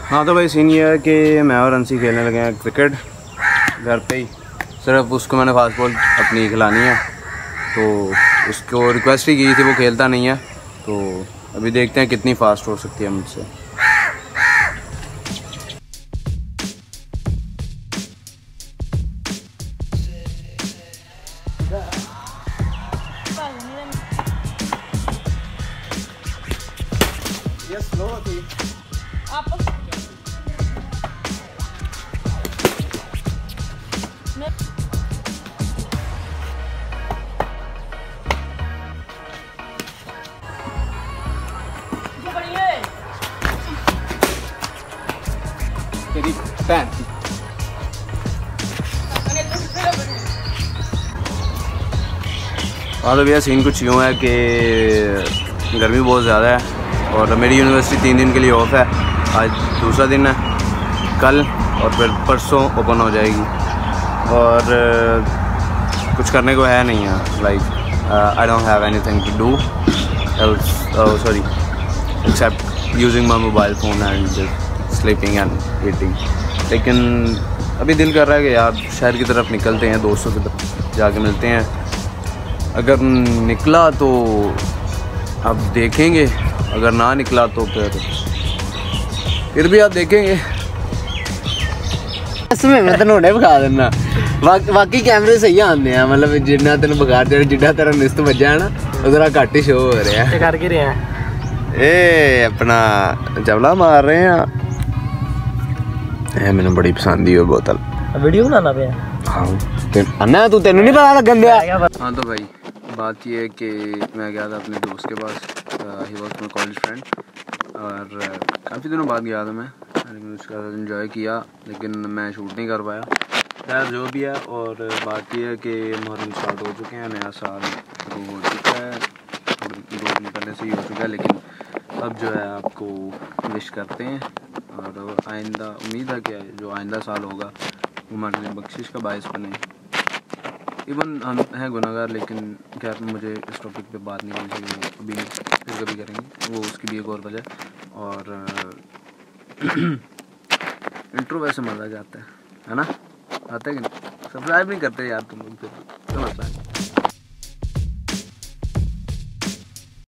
हाँ तो भाई सीन ये है कि मैं और अंसी खेलने लगे हैं क्रिकेट घर पे ही। सिर्फ उसको मैंने फास्ट बॉल अपनी खिलानी है, तो उसको रिक्वेस्ट ही की थी, वो खेलता नहीं है। तो अभी देखते हैं कितनी फास्ट हो सकती है मुझसे। हाँ तो भैया सीन कुछ यूँ है कि गर्मी बहुत ज़्यादा है और मेरी यूनिवर्सिटी 3 दिन के लिए ऑफ है। आज दूसरा दिन है, कल और फिर परसों ओपन हो जाएगी और कुछ करने को है नहीं है। Like I don't have anything to do else, sorry, except using my mobile phone and sleeping and eating. लेकिन अभी दिल कर रहा है कि यार शहर की तरफ निकलते हैं, दोस्तों की तरफ जाके मिलते हैं। अगर निकला तो अब देखेंगे, अगर ना निकला तो फिर भी आप देखेंगे। इसमें मैं तेन हुणे विखा देना, बाकी कैमरे सही आते हैं, मतलब जिन्ना तेन बगार जिन्ना तेरा निस्त बजा है ना उधर घट ही शो हो रहा है। करके रहे हैं ये अपना जबला मार रहे हैं। मैंने बड़ी पसंद ही बोतल वीडियो बनाना पे। हाँ तू तेन नहीं पता लगन दिया। हाँ तो भाई बात ये है कि मैं गया था अपने दोस्त के पास, he was my college friend, और काफ़ी दिनों बाद गया था मैं, लेकिन उसका इन्जॉय किया, लेकिन मैं शूट नहीं कर पाया। खैर जो भी है, और बात ये है कि मुहर्रम स्टार्ट हो चुके हैं, नया साल शुरू हो चुका है, 2 दिन पहले से ही हो चुका है, लेकिन अब जो है आपको विश करते हैं और आइंदा उम्मीद है कि जो आइंदा साल होगा वो हमारे लिए बख्शिश का बायस बने। इवन हम हैं गुनहगार, लेकिन क्या मुझे इस टॉपिक पे बात नहीं करनी चाहिए, अभी फिर कभी करेंगे, वो उसकी भी एक और वजह। और इंट्रो वैसे मज़ा जाता है ना, आता है कि नहीं? सब्सक्राइब नहीं करते यार तुम लोग, फिर तो मसला है।